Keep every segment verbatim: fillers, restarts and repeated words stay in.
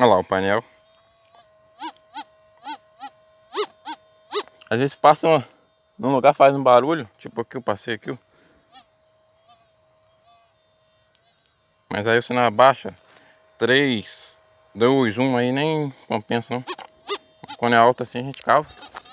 Olha lá o painel. Às vezes passa num lugar, faz um barulho. Tipo aqui eu passei aqui. Ó. Mas aí o sinal abaixa. três, dois, um aí nem compensa não. Quando é alto assim a gente cava.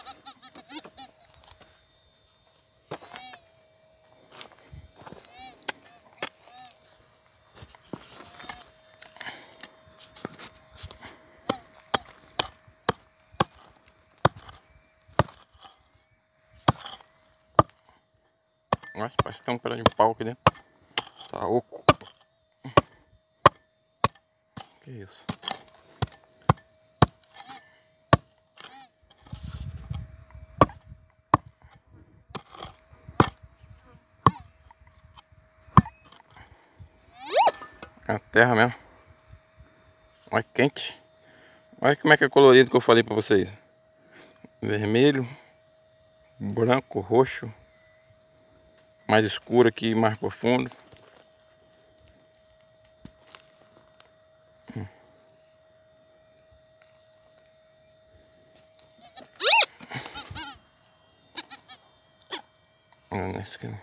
Nossa, parece que tem um pedaço de pau aqui dentro. Tá oco. Que isso? É a terra mesmo. Olha que quente. Olha como é que é colorido que eu falei pra vocês. Vermelho, branco, roxo. Mais escuro aqui, mais profundo. Hum. Olha esse aqui.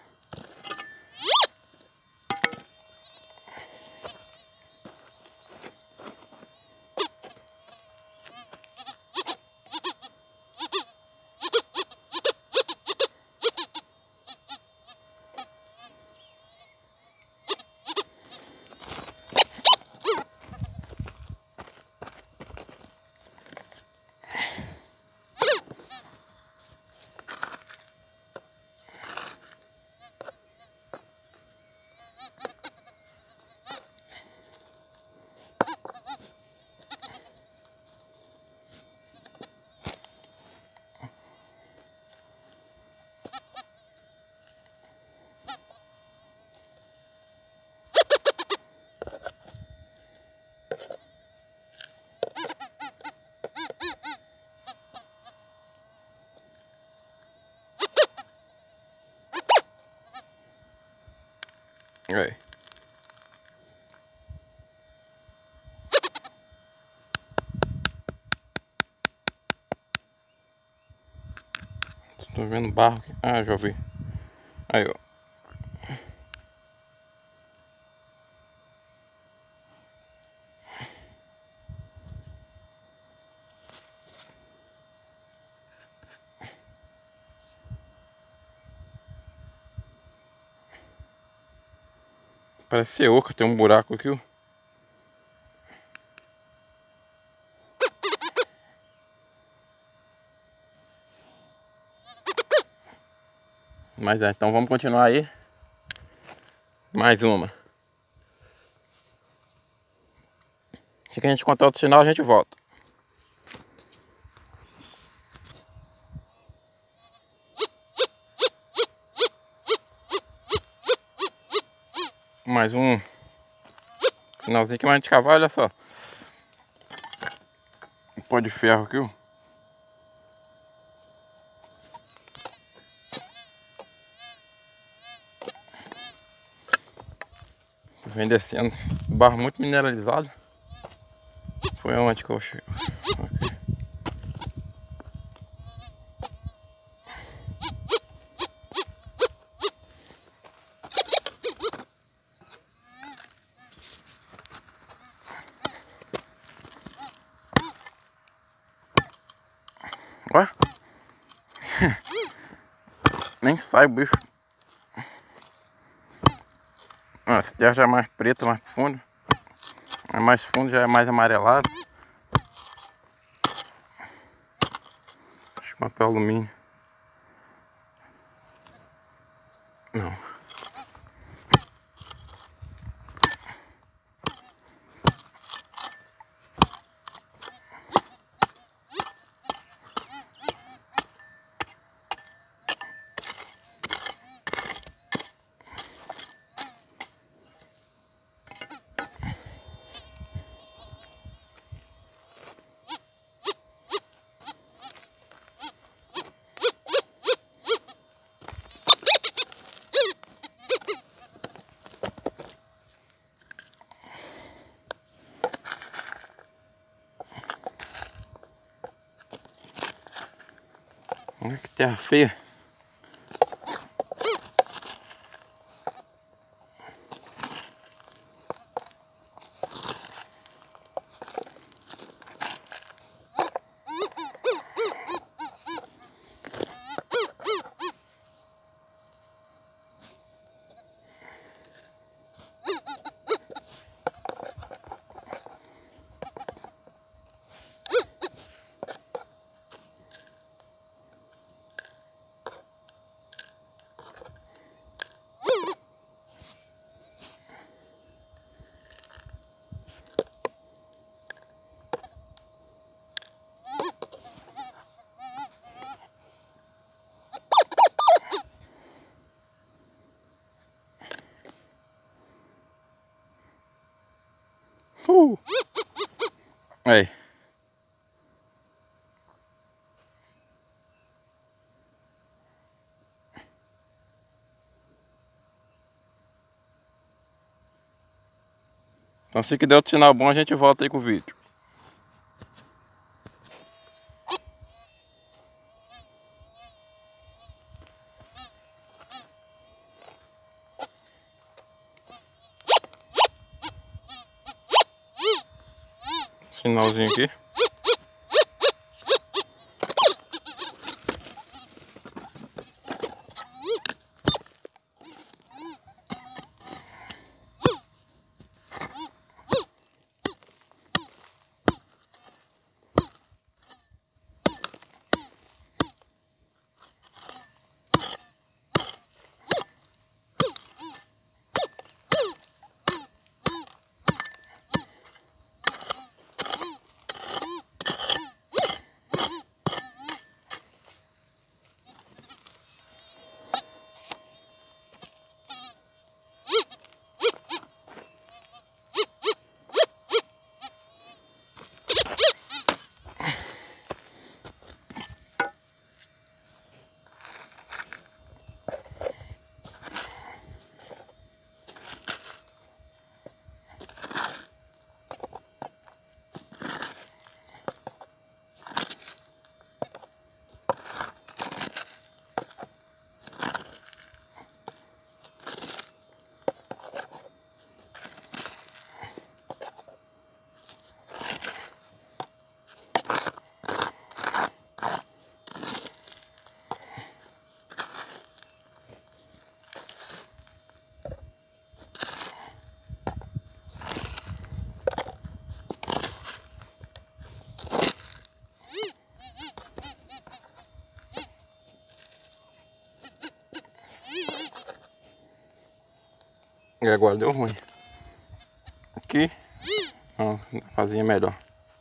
Aí. Tô vendo barro aqui. Ah, já vi. Aí, ó. Parece ser oca, tem um buraco aqui, ó. Mas é, então vamos continuar aí. Mais uma. Se a gente contar outro sinal, a gente volta. Mais um sinalzinho que mais a gente cavar, olha só. Um pó de ferro aqui, ó. Vem descendo. Barro muito mineralizado. Foi onde que eu chego? Aqui. Ué? Nem sai o bicho. Ah, essa terra já é mais preta, mais profunda. É mais fundo, já é mais amarelado. Acho que papel alumínio. Não. Olha que terra feia. Uh. Aí. Então se que der outro sinal bom, a gente volta aí com o vídeo. Sinalzinho aqui. E agora deu ruim. Aqui. Ó, fazia melhor.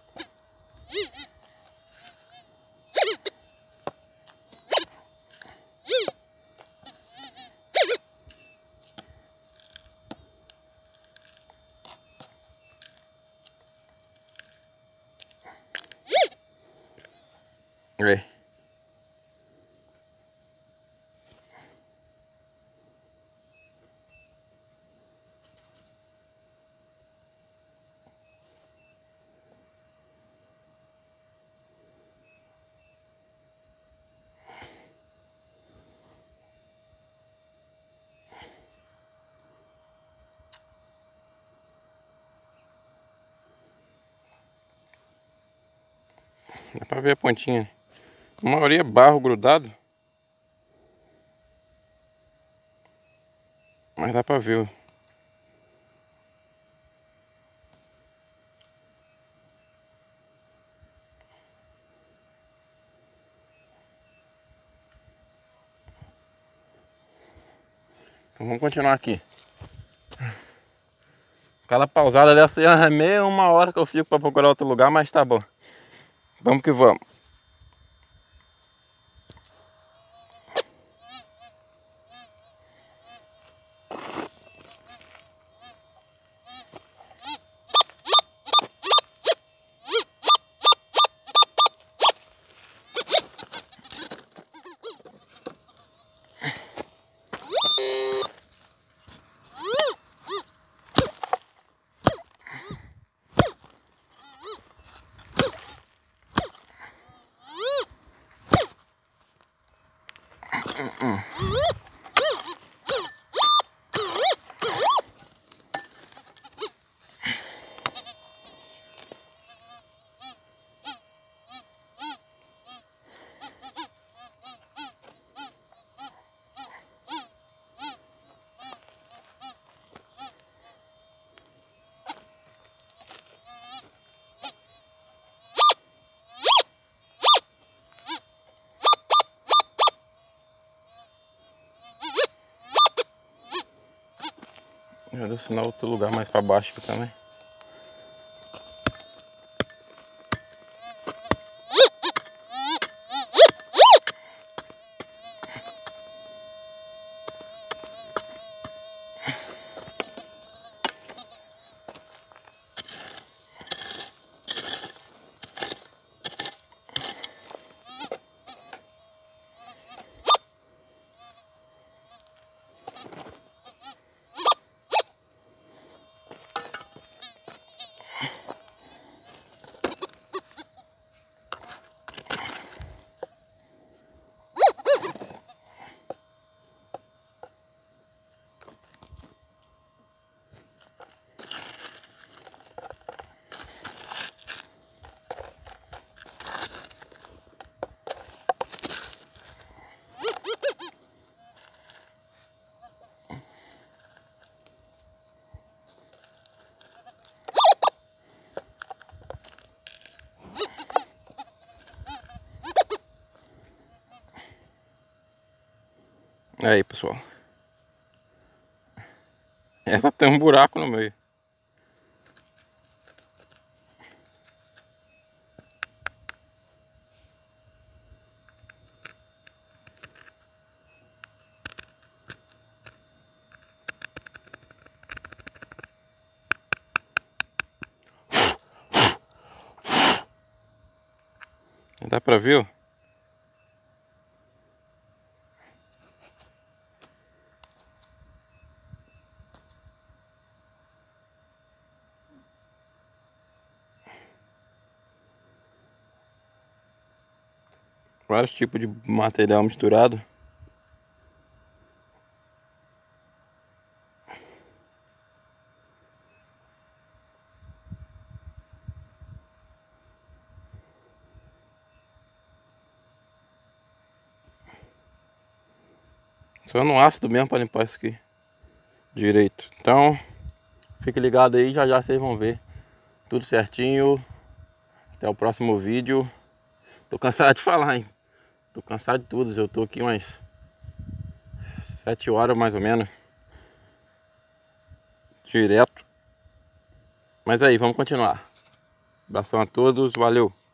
Aí. Dá pra ver a pontinha. A maioria é barro grudado. Mas dá pra ver. Então vamos continuar aqui. Aquela pausada dessa é meia uma hora que eu fico pra procurar outro lugar, mas tá bom. Vamos que vamos. Hum. Já deu sinal outro lugar mais para baixo aqui também. Aí, pessoal, essa tem um buraco no meio. Dá pra ver, ó? Vários tipos de material misturado. Só no ácido mesmo para limpar isso aqui direito. Então, fique ligado aí, já já vocês vão ver tudo certinho. Até o próximo vídeo. Tô cansado de falar, hein? Tô cansado de tudo. Eu tô aqui umas sete horas mais ou menos. Direto. Mas aí, vamos continuar. Abração a todos, valeu!